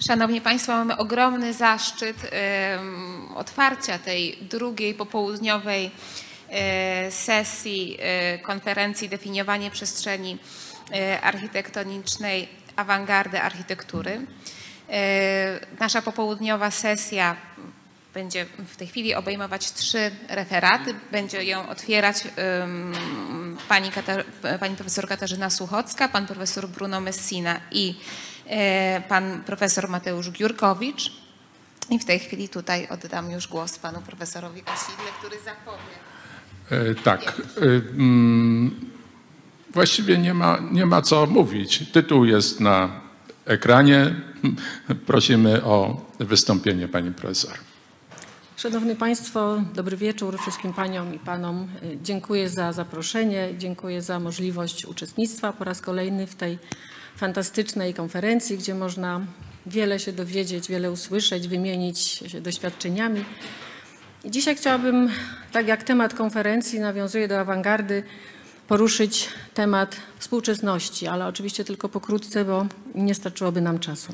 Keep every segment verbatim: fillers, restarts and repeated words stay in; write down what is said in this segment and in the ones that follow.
Szanowni Państwo, mamy ogromny zaszczyt um, otwarcia tej drugiej popołudniowej um, sesji um, konferencji Definiowanie przestrzeni um, architektonicznej awangardy architektury. Um, nasza popołudniowa sesja będzie w tej chwili obejmować trzy referaty. Będzie ją otwierać um, pani, pani profesor Katarzyna Suchocka, pan profesor Bruno Messina i e, pan profesor Mateusz Giurkowicz. I w tej chwili tutaj oddam już głos panu profesorowi Kasidle, który zapowie. E, tak. E, mm, właściwie nie ma, nie ma co mówić. Tytuł jest na ekranie. Prosimy o wystąpienie pani profesor. Szanowni Państwo, dobry wieczór wszystkim Paniom i Panom. Dziękuję za zaproszenie, dziękuję za możliwość uczestnictwa po raz kolejny w tej fantastycznej konferencji, gdzie można wiele się dowiedzieć, wiele usłyszeć, wymienić się doświadczeniami. I dzisiaj chciałabym, tak jak temat konferencji nawiązuje do awangardy, poruszyć temat współczesności, ale oczywiście tylko pokrótce, bo nie starczyłoby nam czasu.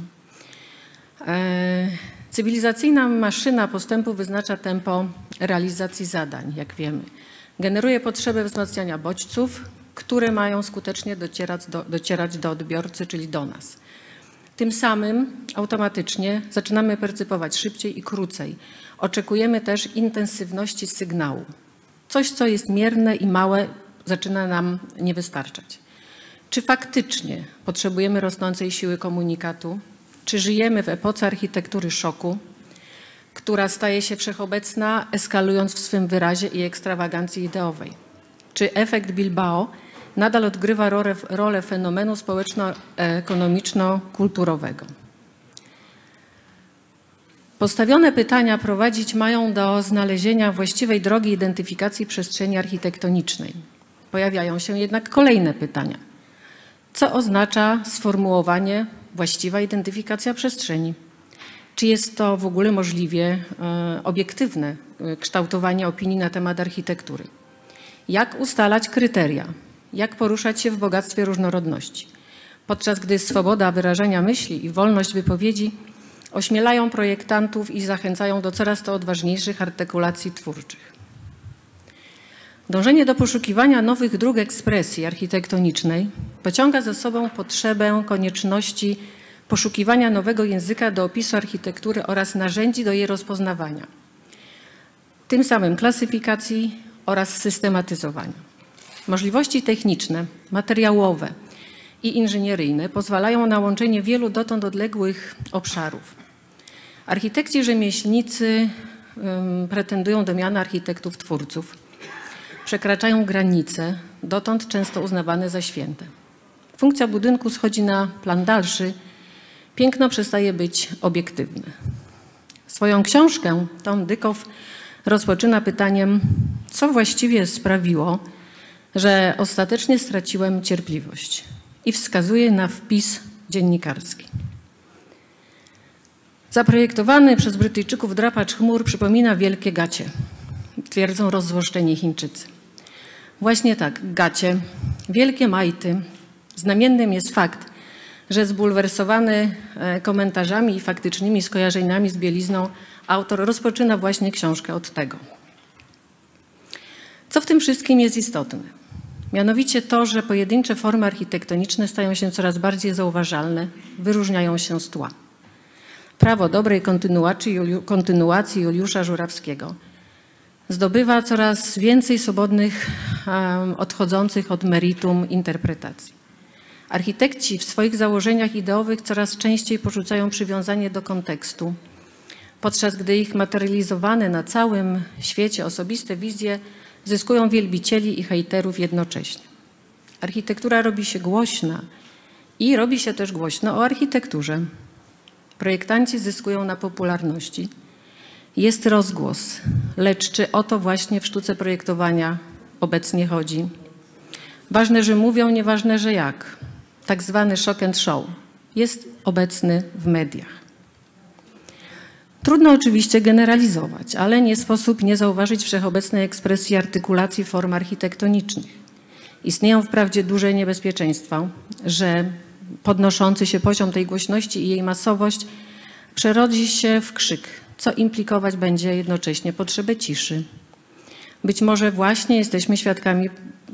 Cywilizacyjna maszyna postępu wyznacza tempo realizacji zadań, jak wiemy. Generuje potrzebę wzmacniania bodźców, które mają skutecznie docierać do, docierać do odbiorcy, czyli do nas. Tym samym automatycznie zaczynamy percypować szybciej i krócej. Oczekujemy też intensywności sygnału. Coś, co jest mierne i małe, zaczyna nam nie wystarczać. Czy faktycznie potrzebujemy rosnącej siły komunikatu? Czy żyjemy w epoce architektury szoku, która staje się wszechobecna, eskalując w swym wyrazie i ekstrawagancji ideowej? Czy efekt Bilbao nadal odgrywa rolę, rolę fenomenu społeczno-ekonomiczno-kulturowego? Postawione pytania prowadzić mają do znalezienia właściwej drogi identyfikacji przestrzeni architektonicznej. Pojawiają się jednak kolejne pytania. Co oznacza sformułowanie właściwa identyfikacja przestrzeni? Czy jest to w ogóle możliwie e, obiektywne e, kształtowanie opinii na temat architektury? Jak ustalać kryteria? Jak poruszać się w bogactwie różnorodności? Podczas gdy swoboda wyrażania myśli i wolność wypowiedzi ośmielają projektantów i zachęcają do coraz to odważniejszych artykulacji twórczych. Dążenie do poszukiwania nowych dróg ekspresji architektonicznej pociąga za sobą potrzebę konieczności poszukiwania nowego języka do opisu architektury oraz narzędzi do jej rozpoznawania, tym samym klasyfikacji oraz systematyzowania. Możliwości techniczne, materiałowe i inżynieryjne pozwalają na łączenie wielu dotąd odległych obszarów. Architekci rzemieślnicy um, pretendują do miana architektów twórców. Przekraczają granice, dotąd często uznawane za święte. Funkcja budynku schodzi na plan dalszy, piękno przestaje być obiektywne. Swoją książkę Tom Dykow rozpoczyna pytaniem, co właściwie sprawiło, że ostatecznie straciłem cierpliwość, i wskazuje na wpis dziennikarski. Zaprojektowany przez Brytyjczyków drapacz chmur przypomina wielkie gacie, twierdzą rozzłoszczeni Chińczycy. Właśnie tak, gacie, wielkie majty. Znamiennym jest fakt, że zbulwersowany komentarzami i faktycznymi skojarzeniami z bielizną autor rozpoczyna właśnie książkę od tego. Co w tym wszystkim jest istotne? Mianowicie to, że pojedyncze formy architektoniczne stają się coraz bardziej zauważalne, wyróżniają się z tła. Prawo dobrej kontynuacji, kontynuacji Juliusza Żurawskiego zdobywa coraz więcej swobodnych, um, odchodzących od meritum interpretacji. Architekci w swoich założeniach ideowych coraz częściej porzucają przywiązanie do kontekstu, podczas gdy ich materializowane na całym świecie osobiste wizje zyskują wielbicieli i hejterów jednocześnie. Architektura robi się głośna i robi się też głośno o architekturze. Projektanci zyskują na popularności. Jest rozgłos, lecz czy o to właśnie w sztuce projektowania obecnie chodzi? Ważne, że mówią, nieważne, że jak. Tak zwany shock and show jest obecny w mediach. Trudno oczywiście generalizować, ale nie sposób nie zauważyć wszechobecnej ekspresji artykulacji form architektonicznych. Istnieją wprawdzie duże niebezpieczeństwa, że podnoszący się poziom tej głośności i jej masowość przerodzi się w krzyk, co implikować będzie jednocześnie potrzebę ciszy. Być może właśnie jesteśmy świadkami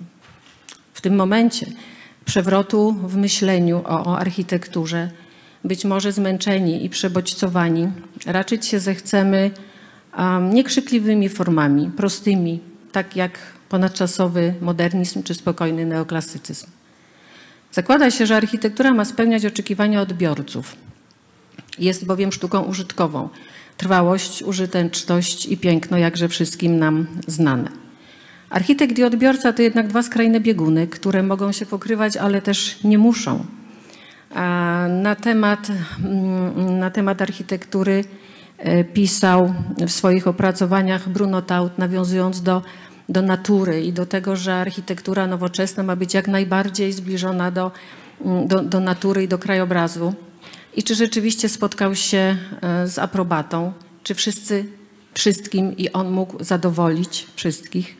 w tym momencie przewrotu w myśleniu o, o architekturze. Być może zmęczeni i przebodźcowani raczyć się zechcemy um, niekrzykliwymi formami, prostymi, tak jak ponadczasowy modernizm czy spokojny neoklasycyzm. Zakłada się, że architektura ma spełniać oczekiwania odbiorców. Jest bowiem sztuką użytkową. Trwałość, użyteczność i piękno jakże wszystkim nam znane. Architekt i odbiorca to jednak dwa skrajne bieguny, które mogą się pokrywać, ale też nie muszą. Na temat, na temat architektury pisał w swoich opracowaniach Bruno Taut, nawiązując do, do natury i do tego, że architektura nowoczesna ma być jak najbardziej zbliżona do, do, do natury i do krajobrazu. I czy rzeczywiście spotkał się z aprobatą? Czy wszyscy, wszystkim i on mógł zadowolić wszystkich?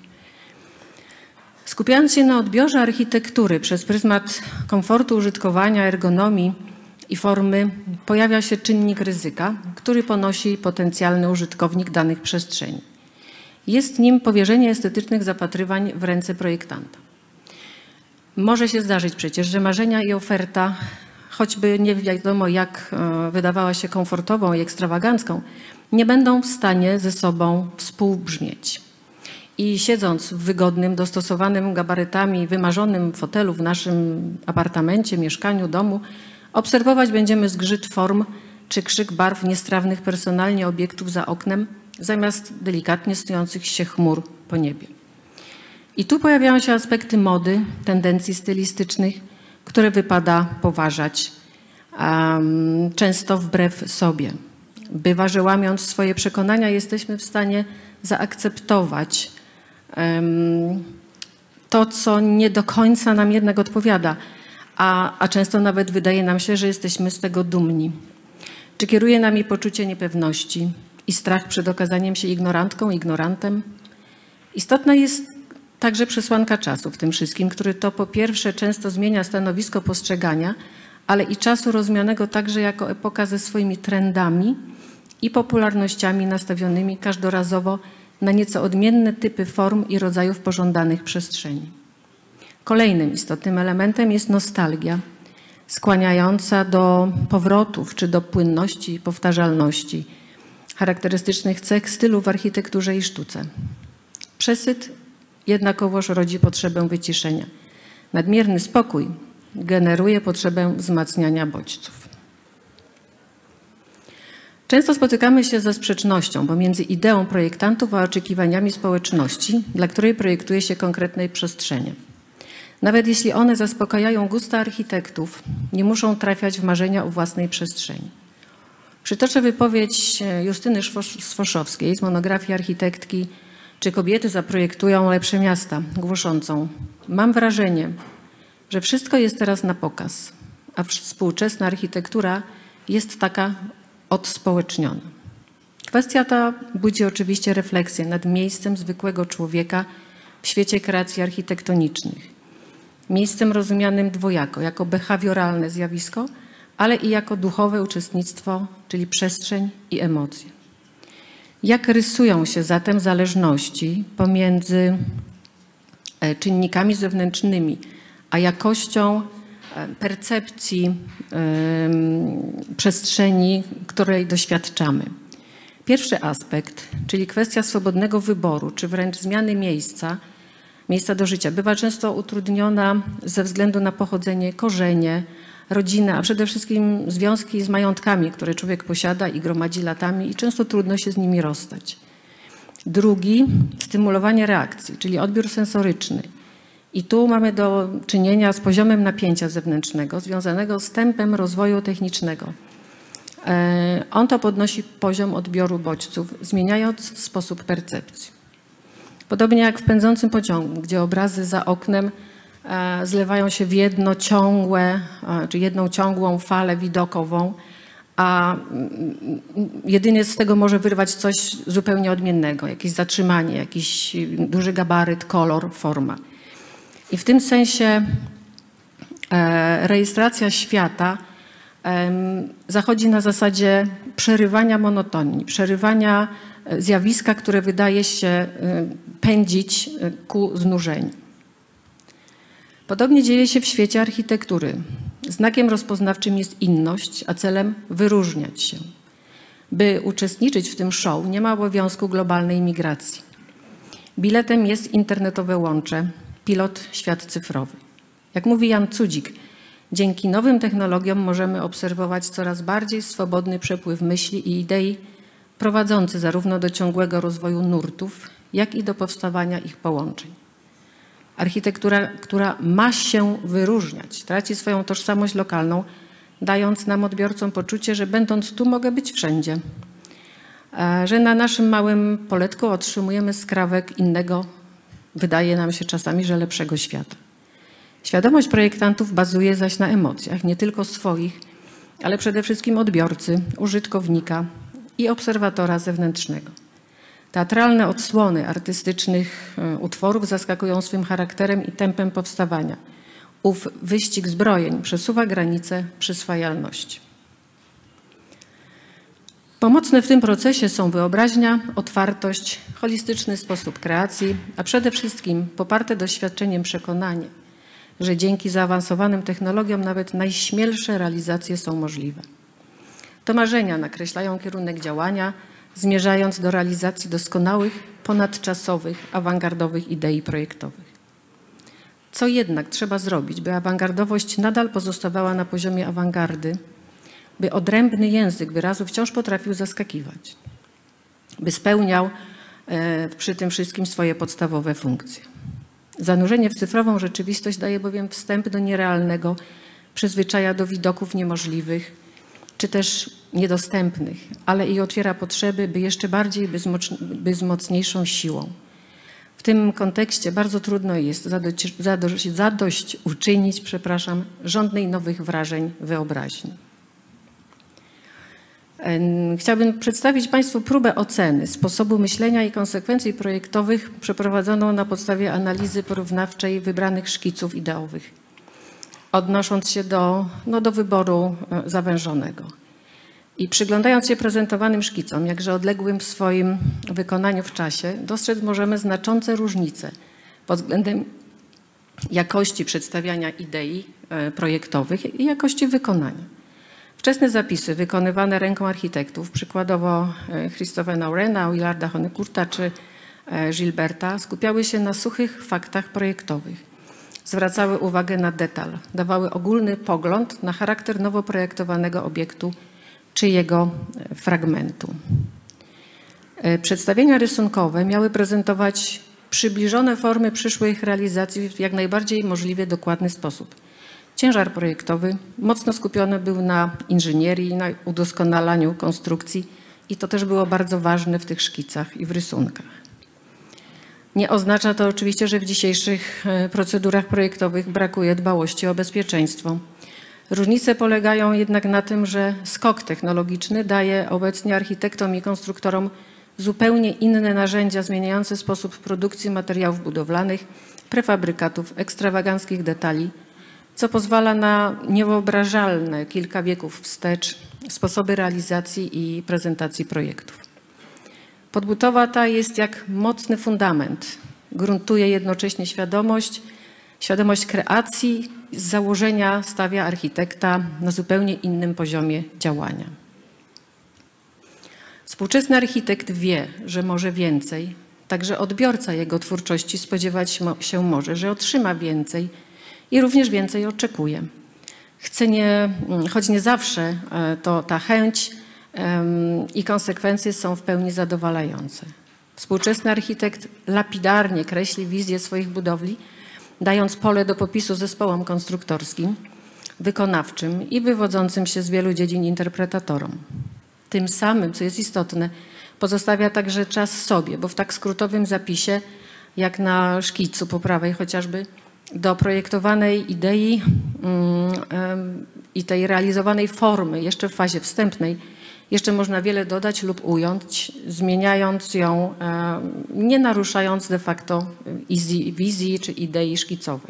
Skupiając się na odbiorze architektury przez pryzmat komfortu użytkowania, ergonomii i formy, pojawia się czynnik ryzyka, który ponosi potencjalny użytkownik danych przestrzeni. Jest nim powierzenie estetycznych zapatrywań w ręce projektanta. Może się zdarzyć przecież, że marzenia i oferta, choćby nie wiadomo jak wydawała się komfortową i ekstrawagancką, nie będą w stanie ze sobą współbrzmieć. I siedząc w wygodnym, dostosowanym gabarytami, wymarzonym fotelu w naszym apartamencie, mieszkaniu, domu, obserwować będziemy zgrzyt form czy krzyk barw niestrawnych personalnie obiektów za oknem, zamiast delikatnie stojących się chmur po niebie. I tu pojawiają się aspekty mody, tendencji stylistycznych, które wypada poważać, um, często wbrew sobie. Bywa, że łamiąc swoje przekonania jesteśmy w stanie zaakceptować um, to, co nie do końca nam jednak odpowiada, a, a często nawet wydaje nam się, że jesteśmy z tego dumni. Czy kieruje nami poczucie niepewności i strach przed okazaniem się ignorantką, ignorantem? Istotna jest także przesłanka czasu w tym wszystkim, który to po pierwsze często zmienia stanowisko postrzegania, ale i czasu rozumianego także jako epoka ze swoimi trendami i popularnościami nastawionymi każdorazowo na nieco odmienne typy form i rodzajów pożądanych przestrzeni. Kolejnym istotnym elementem jest nostalgia, skłaniająca do powrotów czy do płynności i powtarzalności charakterystycznych cech stylu w architekturze i sztuce. Przesyt jednakowoż rodzi potrzebę wyciszenia. Nadmierny spokój generuje potrzebę wzmacniania bodźców. Często spotykamy się ze sprzecznością pomiędzy ideą projektantów a oczekiwaniami społeczności, dla której projektuje się konkretnej przestrzenie. Nawet jeśli one zaspokajają gusta architektów, nie muszą trafiać w marzenia o własnej przestrzeni. Przytoczę wypowiedź Justyny Swoszowskiej z monografii architektki "Czy kobiety zaprojektują lepsze miasta?", głoszącą: "Mam wrażenie, że wszystko jest teraz na pokaz, a współczesna architektura jest taka odspołeczniona". Kwestia ta budzi oczywiście refleksję nad miejscem zwykłego człowieka w świecie kreacji architektonicznych. Miejscem rozumianym dwojako, jako behawioralne zjawisko, ale i jako duchowe uczestnictwo, czyli przestrzeń i emocje. Jak rysują się zatem zależności pomiędzy czynnikami zewnętrznymi, a jakością percepcji przestrzeni, której doświadczamy? Pierwszy aspekt, czyli kwestia swobodnego wyboru, czy wręcz zmiany miejsca, miejsca do życia, bywa często utrudniona ze względu na pochodzenie, korzenie, rodzinę, a przede wszystkim związki z majątkami, które człowiek posiada i gromadzi latami i często trudno się z nimi rozstać. Drugi, stymulowanie reakcji, czyli odbiór sensoryczny. I tu mamy do czynienia z poziomem napięcia zewnętrznego związanego z tempem rozwoju technicznego. On to podnosi poziom odbioru bodźców, zmieniając sposób percepcji. Podobnie jak w pędzącym pociągu, gdzie obrazy za oknem zlewają się w jedno ciągłe, czy jedną ciągłą falę widokową, a jedynie z tego może wyrwać coś zupełnie odmiennego, jakieś zatrzymanie, jakiś duży gabaryt, kolor, forma. I w tym sensie rejestracja świata zachodzi na zasadzie przerywania monotonii, przerywania zjawiska, które wydaje się pędzić ku znużeniu. Podobnie dzieje się w świecie architektury. Znakiem rozpoznawczym jest inność, a celem wyróżniać się. By uczestniczyć w tym show, nie ma obowiązku globalnej migracji. Biletem jest internetowe łącze, pilot świat cyfrowy. Jak mówi Jan Cudzik, dzięki nowym technologiom możemy obserwować coraz bardziej swobodny przepływ myśli i idei, prowadzący zarówno do ciągłego rozwoju nurtów, jak i do powstawania ich połączeń. Architektura, która ma się wyróżniać, traci swoją tożsamość lokalną, dając nam odbiorcom poczucie, że będąc tu mogę być wszędzie. Że na naszym małym poletku otrzymujemy skrawek innego, wydaje nam się czasami, że lepszego świata. Świadomość projektantów bazuje zaś na emocjach, nie tylko swoich, ale przede wszystkim odbiorcy, użytkownika i obserwatora zewnętrznego. Teatralne odsłony artystycznych utworów zaskakują swym charakterem i tempem powstawania. Ów wyścig zbrojeń przesuwa granice przyswajalności. Pomocne w tym procesie są wyobraźnia, otwartość, holistyczny sposób kreacji, a przede wszystkim poparte doświadczeniem przekonanie, że dzięki zaawansowanym technologiom nawet najśmielsze realizacje są możliwe. To marzenia nakreślają kierunek działania, zmierzając do realizacji doskonałych, ponadczasowych, awangardowych idei projektowych. Co jednak trzeba zrobić, by awangardowość nadal pozostawała na poziomie awangardy, by odrębny język wyrazu wciąż potrafił zaskakiwać, by spełniał e, przy tym wszystkim swoje podstawowe funkcje. Zanurzenie w cyfrową rzeczywistość daje bowiem wstęp do nierealnego, przyzwyczaja do widoków niemożliwych, czy też niedostępnych, ale i otwiera potrzeby, by jeszcze bardziej, by z, by z mocniejszą siłą. W tym kontekście bardzo trudno jest zadość, zadość, zadość uczynić, przepraszam, żądnej nowych wrażeń wyobraźni. Chciałabym przedstawić Państwu próbę oceny sposobu myślenia i konsekwencji projektowych przeprowadzoną na podstawie analizy porównawczej wybranych szkiców ideowych, odnosząc się do, no, do wyboru zawężonego. I przyglądając się prezentowanym szkicom, jakże odległym w swoim wykonaniu w czasie, dostrzec możemy znaczące różnice pod względem jakości przedstawiania idei projektowych i jakości wykonania. Wczesne zapisy wykonywane ręką architektów, przykładowo Christopha Naurena, Willarda Honecourta czy Gilberta, skupiały się na suchych faktach projektowych. Zwracały uwagę na detal, dawały ogólny pogląd na charakter nowo projektowanego obiektu czy jego fragmentu. Przedstawienia rysunkowe miały prezentować przybliżone formy przyszłych realizacji w jak najbardziej możliwie dokładny sposób. Ciężar projektowy mocno skupiony był na inżynierii, na udoskonalaniu konstrukcji i to też było bardzo ważne w tych szkicach i w rysunkach. Nie oznacza to oczywiście, że w dzisiejszych procedurach projektowych brakuje dbałości o bezpieczeństwo. Różnice polegają jednak na tym, że skok technologiczny daje obecnie architektom i konstruktorom zupełnie inne narzędzia zmieniające sposób produkcji materiałów budowlanych, prefabrykatów, ekstrawaganckich detali, co pozwala na niewyobrażalne kilka wieków wstecz sposoby realizacji i prezentacji projektów. Podbudowa ta jest jak mocny fundament. Gruntuje jednocześnie świadomość, świadomość kreacji, z założenia stawia architekta na zupełnie innym poziomie działania. Współczesny architekt wie, że może więcej, także odbiorca jego twórczości spodziewać się może, że otrzyma więcej i również więcej oczekuje. Chce nie, choć nie zawsze to ta chęć i konsekwencje są w pełni zadowalające. Współczesny architekt lapidarnie kreśli wizję swoich budowli, dając pole do popisu zespołom konstruktorskim, wykonawczym i wywodzącym się z wielu dziedzin interpretatorom. Tym samym, co jest istotne, pozostawia także czas sobie, bo w tak skrótowym zapisie, jak na szkicu po prawej chociażby, do projektowanej idei um, i tej realizowanej formy jeszcze w fazie wstępnej jeszcze można wiele dodać lub ująć, zmieniając ją, um, nie naruszając de facto wizji czy idei szkicowej.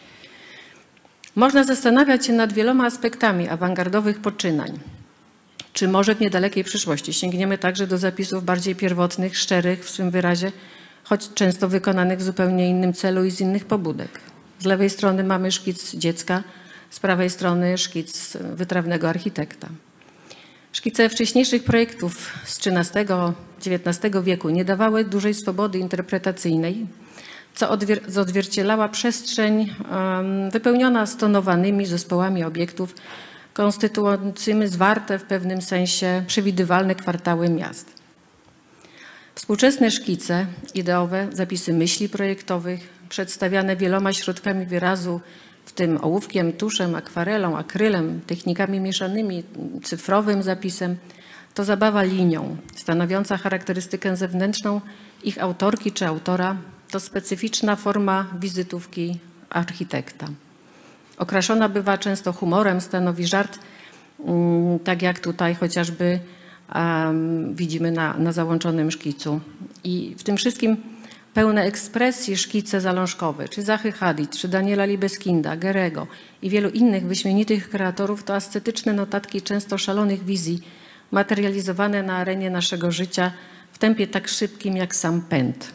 Można zastanawiać się nad wieloma aspektami awangardowych poczynań. Czy może w niedalekiej przyszłości sięgniemy także do zapisów bardziej pierwotnych, szczerych w swym wyrazie, choć często wykonanych w zupełnie innym celu i z innych pobudek. Z lewej strony mamy szkic dziecka, z prawej strony szkic wytrawnego architekta. Szkice wcześniejszych projektów z trzynastego dziewiętnastego wieku nie dawały dużej swobody interpretacyjnej, co odwier- odzwierciedlała przestrzeń um, wypełniona stonowanymi zespołami obiektów, konstytuującymi zwarte w pewnym sensie przewidywalne kwartały miast. Współczesne szkice ideowe, zapisy myśli projektowych, przedstawiane wieloma środkami wyrazu, w tym ołówkiem, tuszem, akwarelą, akrylem, technikami mieszanymi, cyfrowym zapisem, to zabawa linią, stanowiąca charakterystykę zewnętrzną ich autorki czy autora, to specyficzna forma wizytówki architekta. Okraszona bywa często humorem, stanowi żart, tak jak tutaj chociażby um, widzimy na, na załączonym szkicu. I w tym wszystkim pełne ekspresji szkice zalążkowe, czy Zachy Hadid, czy Daniela Libeskinda, Gerego i wielu innych wyśmienitych kreatorów to ascetyczne notatki często szalonych wizji, materializowane na arenie naszego życia w tempie tak szybkim jak sam pęd.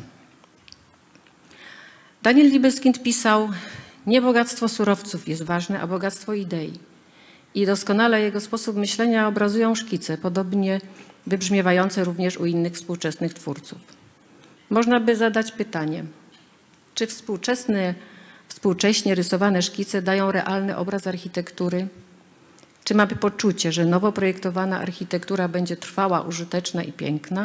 Daniel Libeskind pisał: nie bogactwo surowców jest ważne, a bogactwo idei. I doskonale jego sposób myślenia obrazują szkice, podobnie wybrzmiewające również u innych współczesnych twórców. Można by zadać pytanie, czy współczesne, współcześnie rysowane szkice dają realny obraz architektury? Czy mamy poczucie, że nowo projektowana architektura będzie trwała, użyteczna i piękna?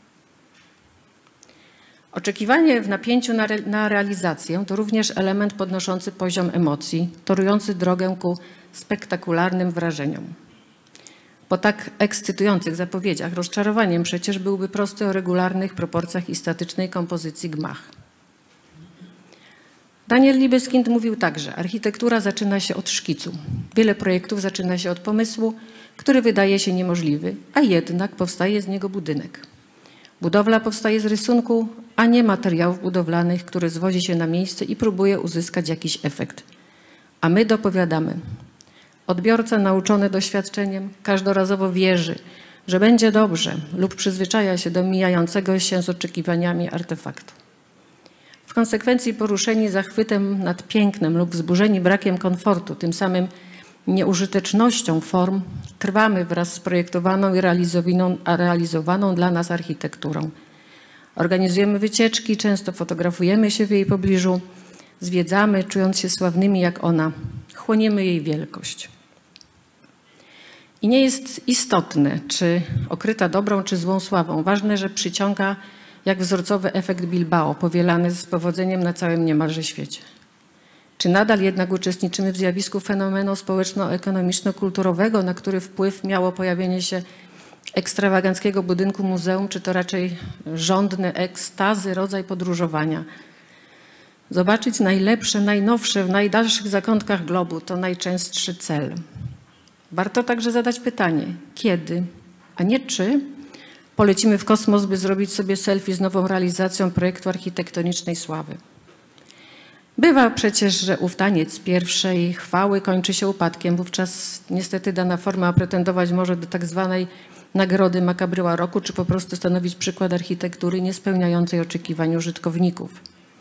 Oczekiwanie w napięciu na, re, na realizację to również element podnoszący poziom emocji, torujący drogę ku spektakularnym wrażeniom. Po tak ekscytujących zapowiedziach rozczarowaniem przecież byłby prosty o regularnych proporcjach i statycznej kompozycji gmach. Daniel Libeskind mówił także: architektura zaczyna się od szkicu. Wiele projektów zaczyna się od pomysłu, który wydaje się niemożliwy, a jednak powstaje z niego budynek. Budowla powstaje z rysunku, a nie materiałów budowlanych, który zwozi się na miejsce i próbuje uzyskać jakiś efekt. A my dopowiadamy. Odbiorca nauczony doświadczeniem każdorazowo wierzy, że będzie dobrze lub przyzwyczaja się do mijającego się z oczekiwaniami artefaktu. W konsekwencji poruszeni zachwytem nad pięknem lub wzburzeni brakiem komfortu, tym samym nieużytecznością form, trwamy wraz z projektowaną i realizowaną, a realizowaną dla nas architekturą. Organizujemy wycieczki, często fotografujemy się w jej pobliżu, zwiedzamy, czując się sławnymi jak ona, chłoniemy jej wielkość. I nie jest istotne, czy okryta dobrą, czy złą sławą. Ważne, że przyciąga jak wzorcowy efekt Bilbao, powielany z powodzeniem na całym niemalże świecie. Czy nadal jednak uczestniczymy w zjawisku fenomenu społeczno-ekonomiczno-kulturowego, na który wpływ miało pojawienie się ekstrawaganckiego budynku muzeum, czy to raczej żądny ekstazy, rodzaj podróżowania? Zobaczyć najlepsze, najnowsze w najdalszych zakątkach globu to najczęstszy cel. Warto także zadać pytanie, kiedy, a nie czy, polecimy w kosmos, by zrobić sobie selfie z nową realizacją projektu architektonicznej sławy. Bywa przecież, że ów taniec pierwszej chwały kończy się upadkiem. Wówczas niestety dana forma pretendować może do tak zwanej nagrody makabryła roku, czy po prostu stanowić przykład architektury niespełniającej oczekiwań użytkowników.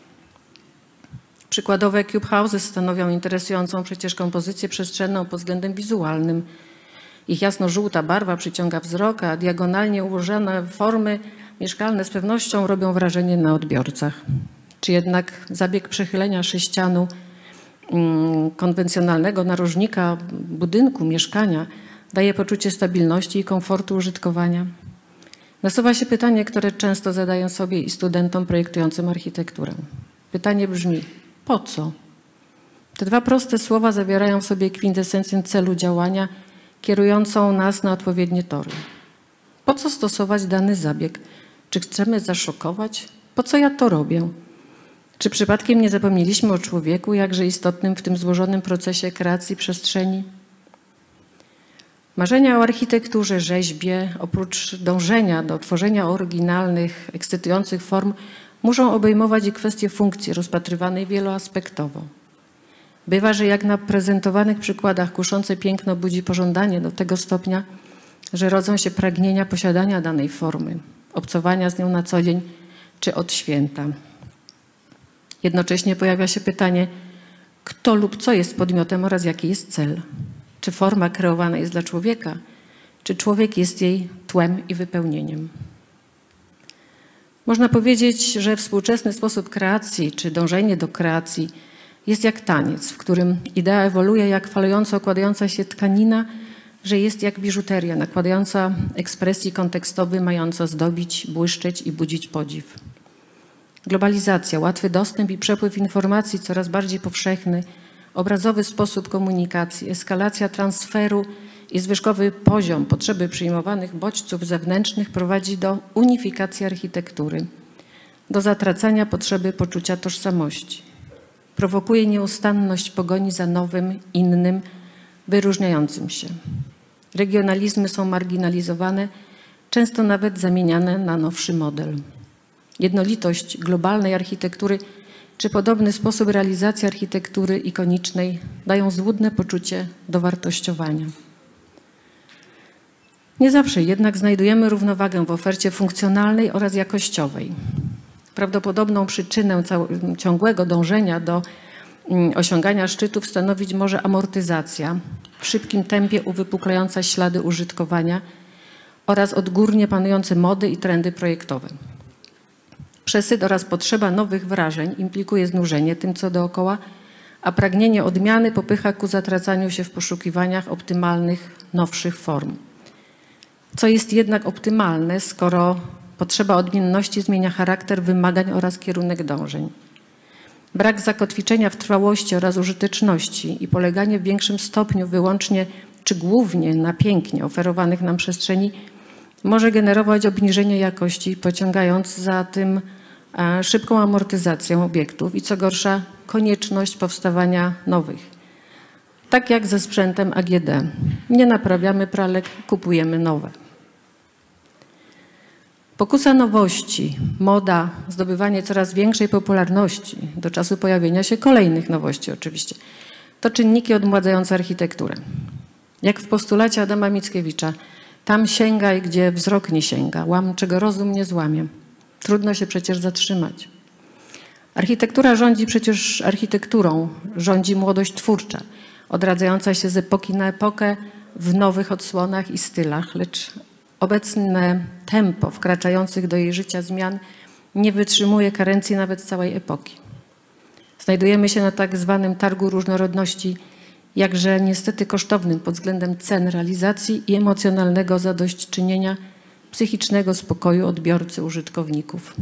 Przykładowe cube houses stanowią interesującą przecież kompozycję przestrzenną pod względem wizualnym. Ich jasno-żółta barwa przyciąga wzrok, a diagonalnie ułożone formy mieszkalne z pewnością robią wrażenie na odbiorcach. Czy jednak zabieg przechylenia sześcianu mm, konwencjonalnego narożnika budynku, mieszkania daje poczucie stabilności i komfortu użytkowania? Nasuwa się pytanie, które często zadaję sobie i studentom projektującym architekturę. Pytanie brzmi: po co? Te dwa proste słowa zawierają w sobie kwintesencję celu działania, kierującą nas na odpowiednie tory. Po co stosować dany zabieg? Czy chcemy zaszokować? Po co ja to robię? Czy przypadkiem nie zapomnieliśmy o człowieku, jakże istotnym w tym złożonym procesie kreacji przestrzeni? Marzenia o architekturze, rzeźbie, oprócz dążenia do tworzenia oryginalnych, ekscytujących form, muszą obejmować i kwestię funkcji rozpatrywanej wieloaspektowo. Bywa, że jak na prezentowanych przykładach kuszące piękno budzi pożądanie do tego stopnia, że rodzą się pragnienia posiadania danej formy, obcowania z nią na co dzień czy od święta. Jednocześnie pojawia się pytanie, kto lub co jest podmiotem oraz jaki jest cel. Czy forma kreowana jest dla człowieka, czy człowiek jest jej tłem i wypełnieniem. Można powiedzieć, że współczesny sposób kreacji czy dążenie do kreacji jest jak taniec, w którym idea ewoluuje jak falująco okładająca się tkanina, że jest jak biżuteria nakładająca ekspresji kontekstowy, mająca zdobić, błyszczeć i budzić podziw. Globalizacja, łatwy dostęp i przepływ informacji coraz bardziej powszechny, obrazowy sposób komunikacji, eskalacja transferu i zwyżkowy poziom potrzeby przyjmowanych bodźców zewnętrznych prowadzi do unifikacji architektury, do zatracania potrzeby poczucia tożsamości. Prowokuje nieustanność pogoni za nowym, innym, wyróżniającym się. Regionalizmy są marginalizowane, często nawet zamieniane na nowszy model. Jednolitość globalnej architektury czy podobny sposób realizacji architektury ikonicznej dają złudne poczucie dowartościowania. Nie zawsze jednak znajdujemy równowagę w ofercie funkcjonalnej oraz jakościowej. Prawdopodobną przyczynę ciągłego dążenia do osiągania szczytów stanowić może amortyzacja, w szybkim tempie uwypuklająca ślady użytkowania oraz odgórnie panujące mody i trendy projektowe. Przesyt oraz potrzeba nowych wrażeń implikuje znużenie tym, co dookoła, a pragnienie odmiany popycha ku zatracaniu się w poszukiwaniach optymalnych, nowszych form. Co jest jednak optymalne, skoro potrzeba odmienności zmienia charakter wymagań oraz kierunek dążeń. Brak zakotwiczenia w trwałości oraz użyteczności i poleganie w większym stopniu wyłącznie czy głównie na pięknie oferowanych nam przestrzeni może generować obniżenie jakości, pociągając za tym szybką amortyzację obiektów i co gorsza konieczność powstawania nowych. Tak jak ze sprzętem A G D. Nie naprawiamy pralek, kupujemy nowe. Pokusa nowości, moda, zdobywanie coraz większej popularności do czasu pojawienia się kolejnych nowości oczywiście, to czynniki odmładzające architekturę. Jak w postulacie Adama Mickiewicza, tam sięgaj, gdzie wzrok nie sięga, łam, czego rozum nie złamie. Trudno się przecież zatrzymać. Architektura rządzi przecież architekturą, rządzi młodość twórcza, odradzająca się z epoki na epokę w nowych odsłonach i stylach, lecz obecne tempo wkraczających do jej życia zmian nie wytrzymuje karencji nawet całej epoki. Znajdujemy się na tak zwanym targu różnorodności, jakże niestety kosztownym pod względem cen realizacji i emocjonalnego zadośćczynienia, psychicznego spokoju odbiorcy, użytkowników.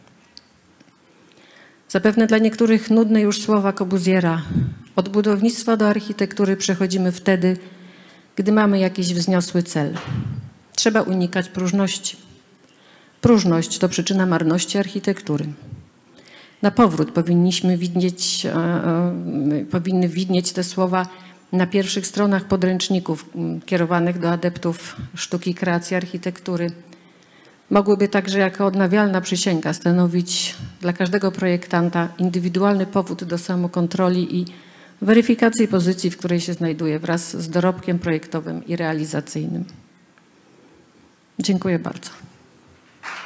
Zapewne dla niektórych nudne już słowa Corbusiera. Od budownictwa do architektury przechodzimy wtedy, gdy mamy jakiś wzniosły cel. Trzeba unikać próżności. Próżność to przyczyna marności architektury. Na powrót powinniśmy widnieć, e, e, powinny widnieć te słowa na pierwszych stronach podręczników kierowanych do adeptów sztuki kreacji architektury. Mogłyby także jako odnawialna przysięga stanowić dla każdego projektanta indywidualny powód do samokontroli i weryfikacji pozycji, w której się znajduje wraz z dorobkiem projektowym i realizacyjnym. Dziękuję bardzo.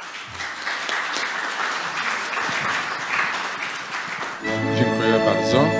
Dziękuję bardzo.